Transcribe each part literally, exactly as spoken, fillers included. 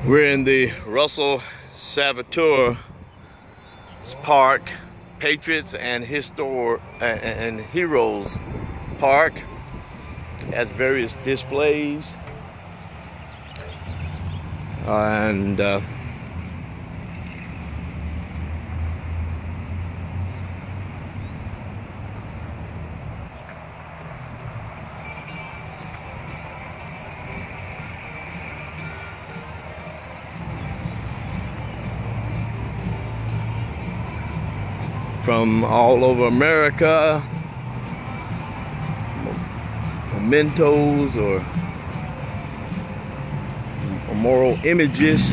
We're in the Russell Salvatore Park, Patriots and Histor and Heroes Park. It has various displays and uh, from all over America, mementos or memorial images,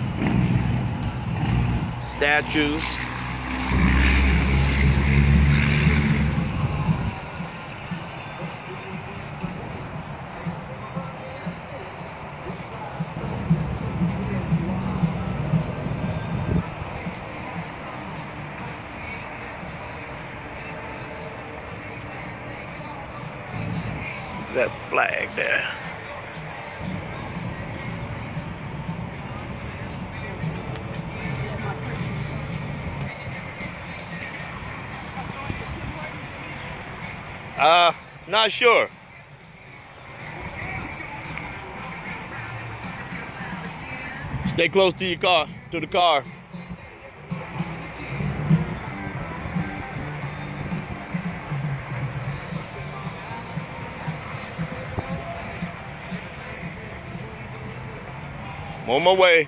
statues. That flag there. Uh, not sure. Stay close to your car, to the car. I'm on my way.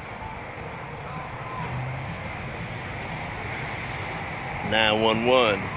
nine one one.